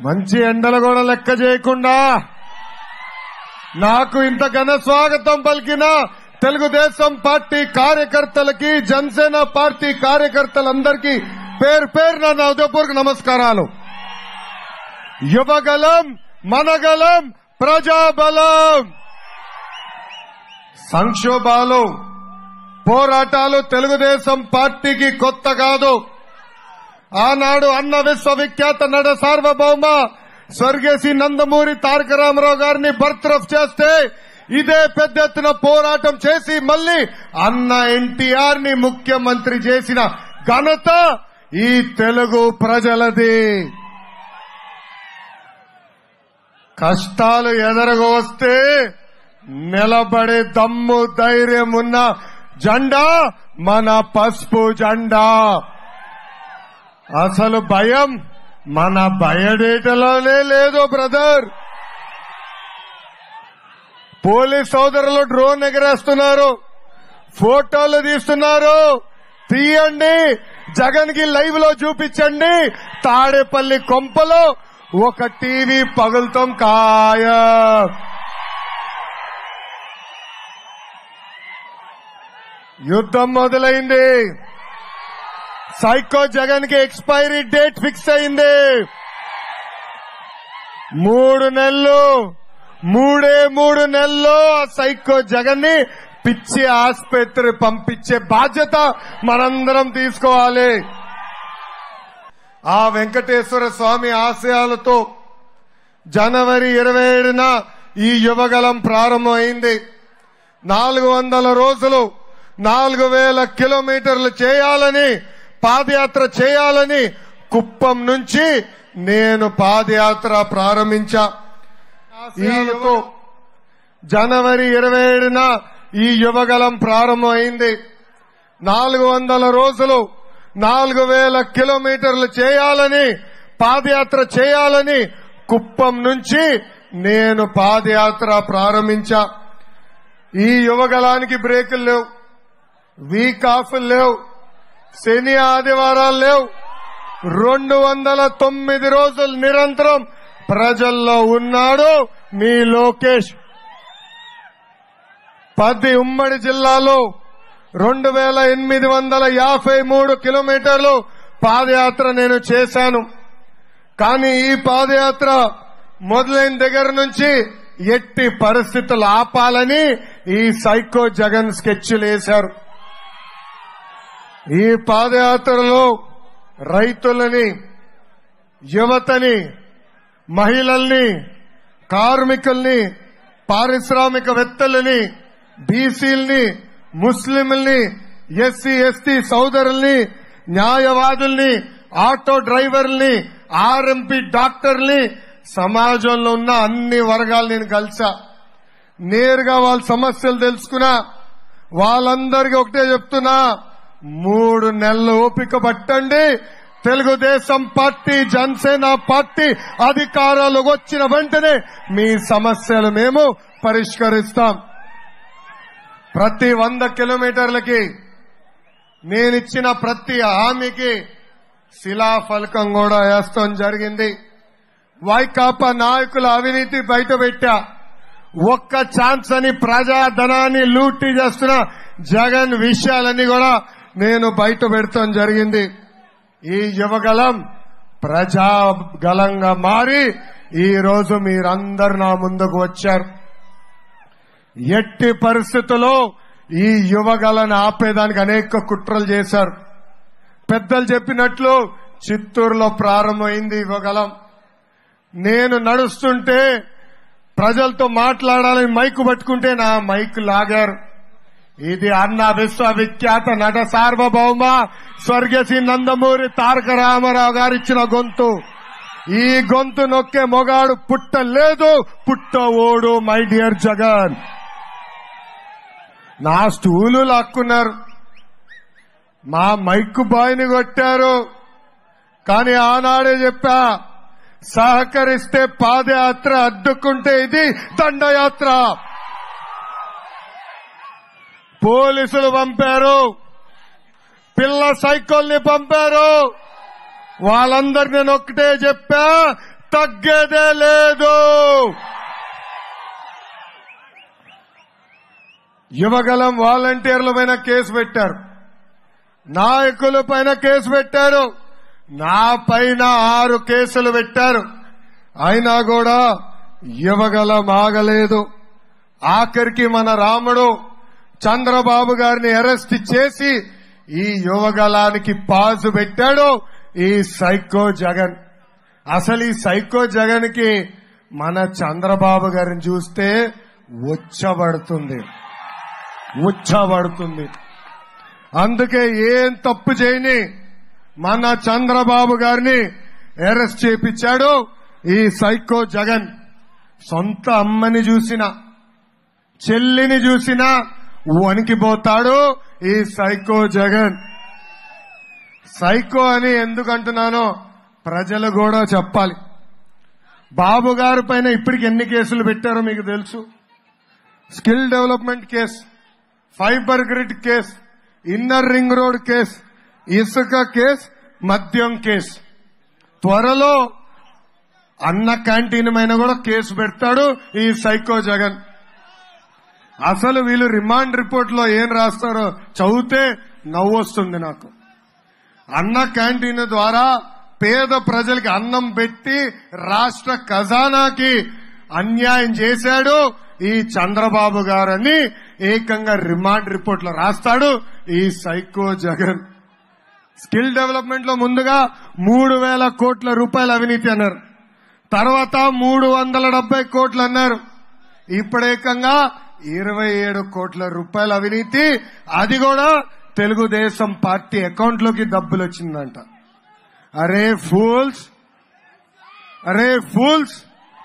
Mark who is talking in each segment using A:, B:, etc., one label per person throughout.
A: మంచి ఎండలు కూడా లెక్క చేయకుండా నాకు ఇంత ఘన స్వాగతం పలికిన తెలుగుదేశం పార్టీ కార్యకర్తలకి, జనసేన పార్టీ కార్యకర్తలందరికీ పేరు పేరున నా హృదయపూర్వక నమస్కారాలు. యువగలం, మనగలం, ప్రజాబలం. సంక్షోభాలు, పోరాటాలు తెలుగుదేశం పార్టీకి కొత్త కాదు. ఆనాడు అన్న విశ్వవిఖ్యాత నట సార్వభౌమ స్వర్గీయ నందమూరి తారక రామారావు గారిని బర్తరఫ్ చేస్తే ఇదే పెద్ద ఎత్తున పోరాటం చేసి మళ్లీ అన్న ఎన్టీఆర్ ని ముఖ్యమంత్రి చేసిన ఘనత ఈ తెలుగు ప్రజలది. కష్టాలు ఎదురుగా వస్తే నిలబడే దమ్ము ధైర్యం ఉన్న జెండా మన పసుపు జెండా. అసలు భయం మన బయోడేటాలోనే లేదు బ్రదర్. పోలీస్ సోదరులు డ్రోన్ ఎగరేస్తున్నారు, ఫోటోలు తీస్తున్నారు. తీయండి, జగన్ కి లైవ్ లో చూపించండి. తాడేపల్లి కొంపలో ఒక టీవీ పగులుతాం ఖాయం. యుద్ధం మొదలైంది. సైకో జగన్ కి ఎక్స్పైరీ డేట్ ఫిక్స్ అయింది. 3 నెలలు, 3 నెలల్లో ఆ సైకో జగన్ ని పిచ్చి ఆసుపత్రి పంపించే బాధ్యత మనందరం తీసుకోవాలి. ఆ వెంకటేశ్వర స్వామి ఆశయాలతో జనవరి 27న ఈ యువగలం ప్రారంభమైంది. 400 రోజులు 4000 కిలోమీటర్లు చేయాలని, పాదయాత్ర చేయాలని కుప్పం నుంచి నేను పాదయాత్ర ప్రారంభించా. జనవరి 27న ఈ యువగలం ప్రారంభమైంది. 400 రోజులు 4000 కిలోమీటర్లు చేయాలని, పాదయాత్ర చేయాలని కుప్పం నుంచి నేను పాదయాత్ర ప్రారంభించా. ఈ యువగలానికి బ్రేకులు లేవు, వీక్ ఆఫ్ లేవు, శని ఆదివారాలు లేవు. 209 రోజులు నిరంతరం ప్రజల్లో ఉన్నాడు మీ లోకేష్. 10 ఉమ్మడి జిల్లాలో 2853 కిలోమీటర్లు పాదయాత్ర నేను చేశాను. కానీ ఈ పాదయాత్ర మొదలైన దగ్గర నుంచి ఎట్టి పరిస్థితులు ఆపాలని ఈ సైకో జగన్ స్కెచ్లు వేశారు. ఈ పాదయాత్రలో రైతులని, యువతని, మహిళల్ని, కార్మికుల్ని, పారిశ్రామికవేత్తలని, బీసీల్ని, ముస్లింల్ని, ఎస్సీ ఎస్టీ సోదరుల్ని, న్యాయవాదుల్ని, ఆటో డ్రైవర్ల్ని, ఆర్ఎంపీ డాక్టర్ని, సమాజంలో ఉన్న అన్ని వర్గాలు నేను కలిసా. నేరుగా వాళ్ళ సమస్యలు తెలుసుకున్నా. వాళ్ళందరికీ ఒకటే చెప్తున్నా, 3 నెలలు ఓపిక పట్టండి. తెలుగుదేశం పార్టీ, జనసేన పార్టీ అధికారాలకు వచ్చిన వెంటనే మీ సమస్యలు మేము పరిష్కరిస్తాం. ప్రతి 100 కిలోమీటర్లకి నేనిచ్చిన ప్రతి హామీకి శిలాఫలకం కూడా వేస్తాం జరిగింది. వైకాపా నాయకుల అవినీతి బయటపెట్టా. ఒక్క ఛాన్స్ అని ప్రజాధనాన్ని లూటీ చేస్తున్న జగన్ విషయాలన్నీ కూడా నేను బయట పెడతాం జరిగింది. ఈ యువగలం ప్రజాగలంగా మారి ఈ రోజు మీరందరూ నా ముందుకు వచ్చారు. ఎట్టి పరిస్థితుల్లో ఈ యువగలను ఆపేదానికి అనేక కుట్రలు చేశారు. పెద్దలు చెప్పినట్లు చిత్తూరులో ప్రారంభమైంది యువగలం. నేను నడుస్తుంటే ప్రజలతో మాట్లాడాలని మైకు పట్టుకుంటే నా మైకు లాగారు. ఇది అన్న విశ్వవిఖ్యాత నట సార్వభౌమ స్వర్గీయ నందమూరి తారక రామారావు గారు ఇచ్చిన గొంతు. ఈ గొంతు నొక్కే మొగాడు పుట్టలేదు, పుట్టవోడు మై డియర్ జగన్. నా స్టూలు లాక్కున్నారు, మా మైకు బాయ్ని కొట్టారు. కానీ ఆనాడే చెప్పా, సహకరిస్తే పాదయాత్ర, అడ్డుకుంటే ఇది దండయాత్ర. పోలీసులు పంపారు, పిల్ల సైకిల్ని పంపారు. వాళ్ళందరినీ నేను ఒక్కటే చెప్పా, తగ్గేదే లేదు. యువగలం వాలంటీర్ల పైన కేసు పెట్టారు, నాయకుల పైన కేసు పెట్టారు, నా పైన 6 కేసులు పెట్టారు. అయినా కూడా యువగలం ఆగలేదు. ఆఖరికి మన రాముడు చంద్రబాబు గారిని అరెస్ట్ చేసి ఈ యువగలానికి పాజు పెట్టాడు ఈ సైకో జగన్. అసలు ఈ సైకో జగన్ కి మన చంద్రబాబు గారిని చూస్తే ఉచ్చబడుతుంది. అందుకే ఏం తప్పు చేయని మన చంద్రబాబు గారిని అరెస్ట్ చేపించాడు ఈ సైకో జగన్. సొంత అమ్మని చూసినా చెల్లిని చూసినా వణికిపోతాడు ఈ సైకో జగన్. సైకో అని ఎందుకంటున్నానో ప్రజలు కూడా చెప్పాలి. బాబు గారి పైన ఇప్పటికి ఎన్ని కేసులు పెట్టారో మీకు తెలుసు. Skill development case, fibre grid case, inner ring road case, ఇసుక కేసు, మద్యం కేసు. త్వరలో అన్న క్యాంటీన్ పైన కూడా కేసు పెడతాడు ఈ సైకో జగన్. అసలు వీళ్ళు రిమాండ్ రిపోర్ట్ లో ఏం రాస్తారో చదివితే నవ్వొస్తుంది నాకు. అన్న క్యాంటీన్ ద్వారా పేద ప్రజలకి అన్నం పెట్టి రాష్ట్ర ఖజానాకి అన్యాయం చేశాడు ఈ చంద్రబాబు గారని ఏకంగా రిమాండ్ రిపోర్ట్ లో రాస్తాడు ఈ సైకో జగన్. స్కిల్ డెవలప్మెంట్ లో ముందుగా 3,000 కోట్ల రూపాయల అవినీతి అన్నారు, తర్వాత 370 కోట్లు అన్నారు, ఇప్పుడు ఏకంగా 27 కోట్ల రూపాయల అవినీతి. అది కూడా తెలుగుదేశం పార్టీ అకౌంట్ లోకి డబ్బులు వచ్చిందంట. అరే ఫూల్స్,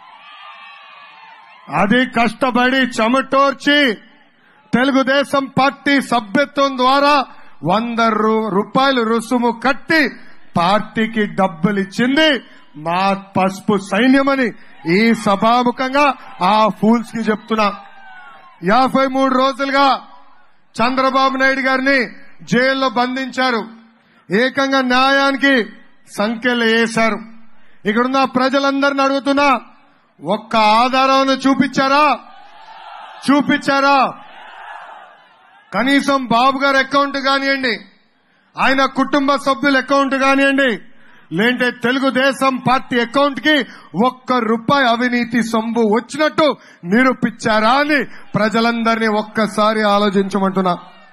A: అది కష్టపడి చెమటోర్చి తెలుగుదేశం పార్టీ సభ్యత్వం ద్వారా 100 రూపాయలు రుసుము కట్టి పార్టీకి డబ్బులిచ్చింది మా పసుపు సైన్యమని ఈ సభాముఖంగా ఆ ఫూల్స్ కి చెప్తున్నా. 53 రోజులుగా చంద్రబాబు నాయుడు గారిని జైల్లో బంధించారు, ఏకంగా న్యాయానికి సంఖ్యలు వేశారు. ఇక్కడున్న ప్రజలందరిని అడుగుతున్నా, ఒక్క ఆధారాన్ని చూపించారా? కనీసం బాబు గారి అకౌంట్ కానివ్వండి, ఆయన కుటుంబ సభ్యుల అకౌంట్ కానివ్వండి, లేంటే తెలుగుదేశం పార్టీ అకౌంట్ కి 1 రూపాయి అవినీతి సొమ్ము వచ్చినట్టు నిరూపించారా అని ప్రజలందరినీ ఒక్కసారి ఆలోచించమంటున్నా.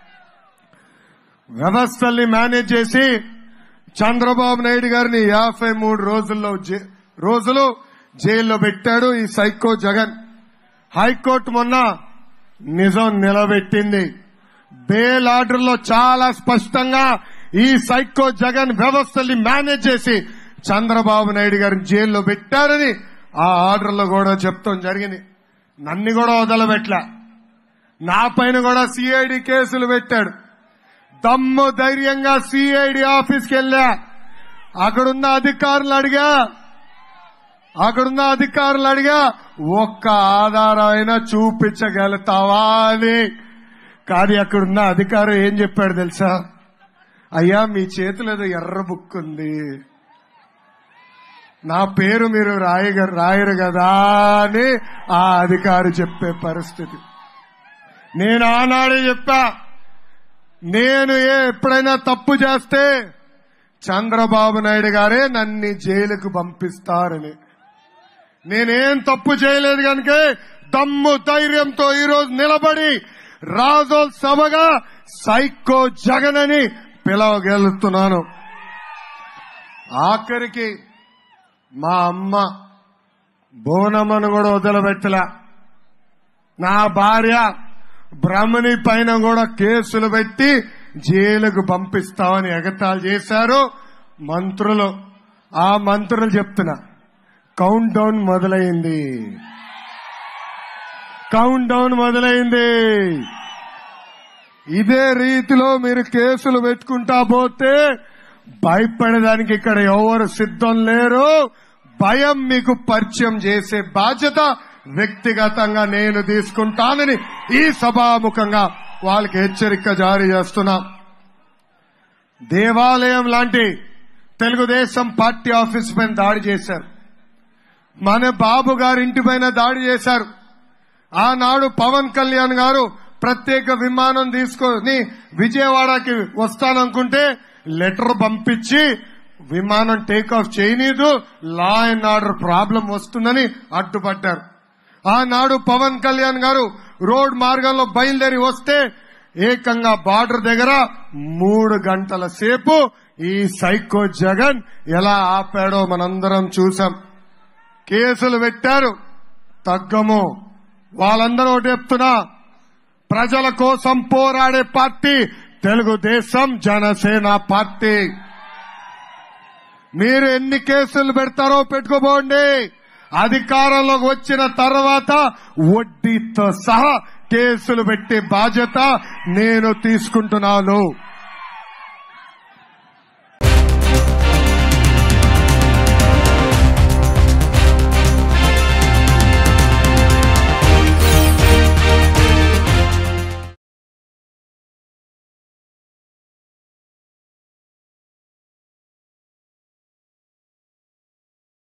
A: వ్యవస్థల్ని మేనేజ్ చేసి చంద్రబాబు నాయుడు గారిని 53 రోజులు జైల్లో పెట్టాడు ఈ సైకో జగన్. హైకోర్టు మొన్న నిజం నిలబెట్టింది. బెయిల్ ఆర్డర్లో చాలా స్పష్టంగా ఈ సైకో జగన్ వ్యవస్థల్ని మేనేజ్ చేసి చంద్రబాబు నాయుడు గారిని జైల్లో పెట్టారని ఆ ఆర్డర్లో కూడా చెప్తాం జరిగింది. నన్ను కూడా వదలబెట్లా, నా పైన కూడా సిఐడి కేసులు పెట్టాడు. దమ్ము ధైర్యంగా సిఐడి ఆఫీస్కి వెళ్ళా, అక్కడున్న అధికారులు అడిగా ఒక్క ఆధారం అయినా చూపించగలుగుతావా అని. కానీ అక్కడున్న అధికారి ఏం చెప్పాడు తెలుసా? అయ్యా, మీ చేతిలో ఏదో ఎర్ర బుక్ ఉంది, నా పేరు మీరు రాయరు కదా అని ఆ అధికారి చెప్పే పరిస్థితి. నేను ఆనాడే చెప్పా, నేను ఎప్పుడైనా తప్పు చేస్తే చంద్రబాబు నాయుడు గారే నన్ను జైలుకు పంపిస్తారని. నేనేం తప్పు చేయలేదు కనుక దమ్ము ధైర్యంతో ఈరోజు నిలబడి రాజోత్సవగా సైకో జగన్ అని పిలవగలుగుతున్నాను. ఆఖరికి మా అమ్మ బోనమ్మను కూడా వదిలిపెట్టలే. నా భార్య బ్రహ్మణి పైన కూడా కేసులు పెట్టి జైలుకు పంపిస్తామని ఎగతాళి చేశారు మంత్రులు. ఆ మంత్రులు చెప్తున్నా, కౌంట్ డౌన్ మొదలైంది. ఇదే రీతిలో మీరు కేసులు పెట్టుకుంటా పోతే భయపడడానికి ఇక్కడ ఎవరు సిద్ధం లేరు. భయం మీకు పరిచయం చేసే బాధ్యత వ్యక్తిగతంగా నేను తీసుకుంటానని ఈ సభాముఖంగా వాళ్ళకి హెచ్చరిక జారీ చేస్తున్నా. దేవాలయం లాంటి తెలుగుదేశం పార్టీ ఆఫీస్ పైన దాడి చేశారు. మన బాబు గారి ఇంటి పైన దాడి చేశారు. ఆనాడు పవన్ కళ్యాణ్ గారు ప్రత్యేక విమానం తీసుకొని విజయవాడకి వస్తాననుకుంటే లెటర్ పంపించి విమానం టేకాఫ్ చేయనీదు, లా అండ్ ఆర్డర్ ప్రాబ్లం వస్తుందని అడ్డుపడ్డారు. ఆనాడు పవన్ కళ్యాణ్ గారు రోడ్ మార్గంలో బయలుదేరి వస్తే ఏకంగా బార్డర్ దగ్గర 3 గంటల సేపు ఈ సైకో జగన్ ఎలా ఆపాడో మనందరం చూసాం. కేసులు పెట్టారు, తగ్గము. వాళ్ళందరూ ఒకటి చెప్తున్నా, ప్రజల కోసం పోరాడే పార్టీ తెలుగుదేశం జనసేన పార్టీ. మీరు ఎన్ని కేసులు పెడతారో పెట్టుకోబోండి. అధికారంలోకి వచ్చిన తర్వాత వడ్డీతో సహా కేసులు పెట్టే బాధ్యత నేను తీసుకుంటున్నాను.